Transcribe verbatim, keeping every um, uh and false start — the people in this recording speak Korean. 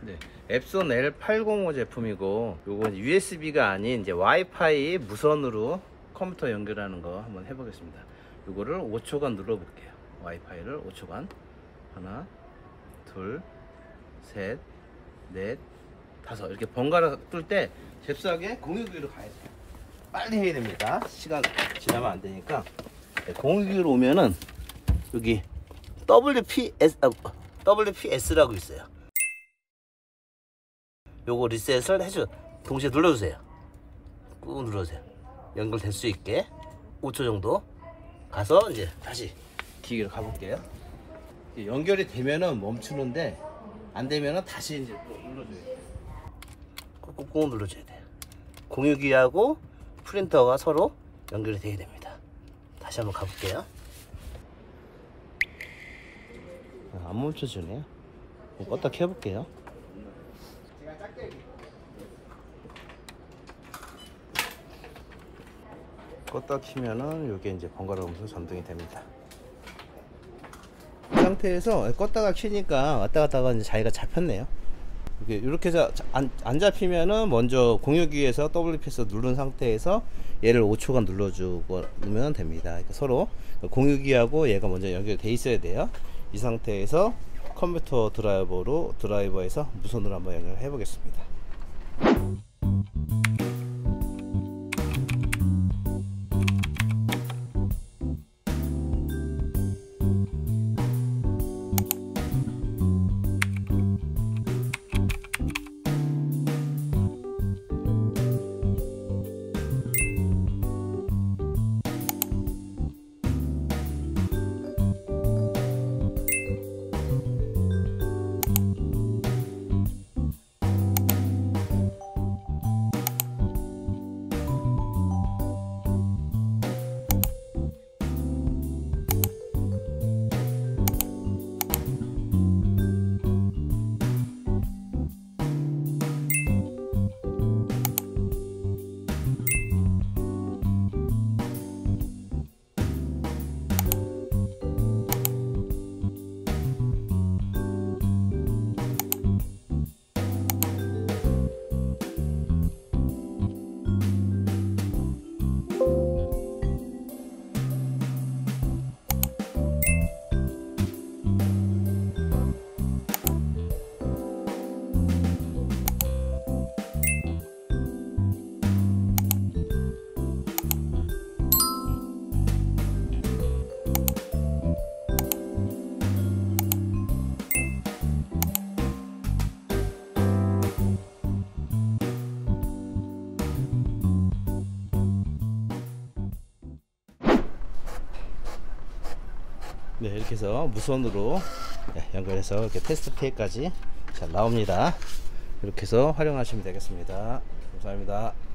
네, 앱손 엘 팔백오 제품이고, 요건 유에스비가 아닌 이제 와이파이 무선으로 컴퓨터 연결하는 거 한번 해보겠습니다. 요거를 오 초간 눌러볼게요. 와이파이를 오 초간. 하나, 둘, 셋, 넷, 다섯. 이렇게 번갈아 뜰 때 잽싸게 공유기로 가야 돼요. 빨리 해야 됩니다. 시간 지나면 안 되니까. 네, 공유기로 오면은 여기 더블유피에스, 아, 더블유피에스라고 있어요. 요거 리셋을 해줘. 동시에 눌러주세요. 꾹 눌러주세요. 연결될 수 있게 오 초 정도 가서 이제 다시 기기로 가볼게요. 연결이 되면은 멈추는데 안 되면은 다시 이제 또 눌러줘야 돼요. 꾹꾹 눌러줘야 돼요. 공유기하고 프린터가 서로 연결이 돼야 됩니다. 다시 한번 가볼게요. 안 멈춰주네요. 껐다 켜볼게요. 껐다 키면은 이게 이제 번갈아 가면서 전등이 됩니다. 이 상태에서 껐다가 키니까 왔다 갔다가 이제 자기가 잡혔네요. 이렇게 이렇게 해서 안, 안 잡히면은 먼저 공유기에서 더블유피에스 누른 상태에서 얘를 오 초간 눌러주면 됩니다. 그러니까 서로 공유기하고 얘가 먼저 연결돼 있어야 돼요. 이 상태에서 컴퓨터 드라이버로 드라이버에서 무선으로 한번 연결해 보겠습니다. 네, 이렇게 해서 무선으로 연결해서 이렇게 테스트 피해까지 잘 나옵니다. 이렇게 해서 활용하시면 되겠습니다. 감사합니다.